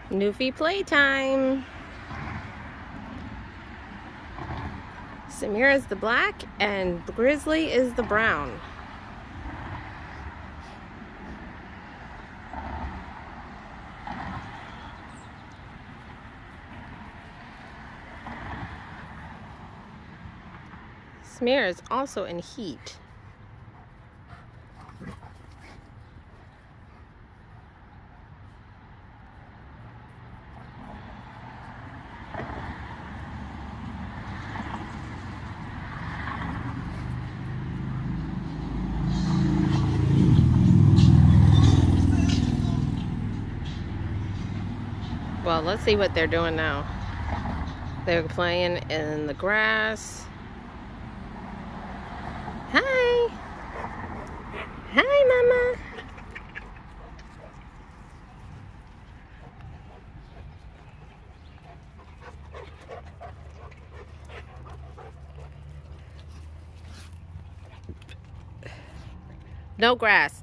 Newfie playtime. Samira is the black and Grizzly is the brown. Samira is also in heat. Well, let's see what they're doing now. They're playing in the grass. Hi. Hi, Mama. No grass.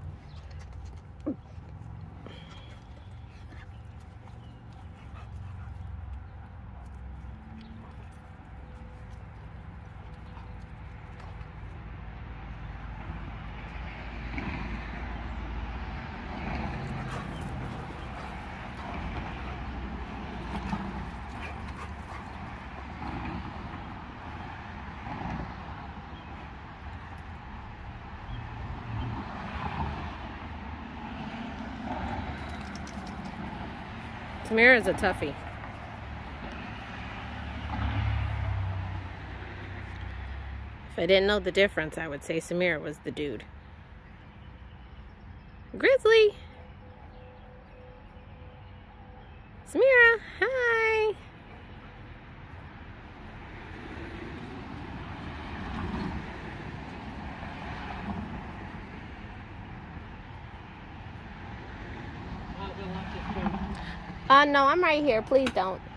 Samira is a toughie. If I didn't know the difference, I would say Samira was the dude. Grizzly! Samira, hi! No, I'm right here. Please don't.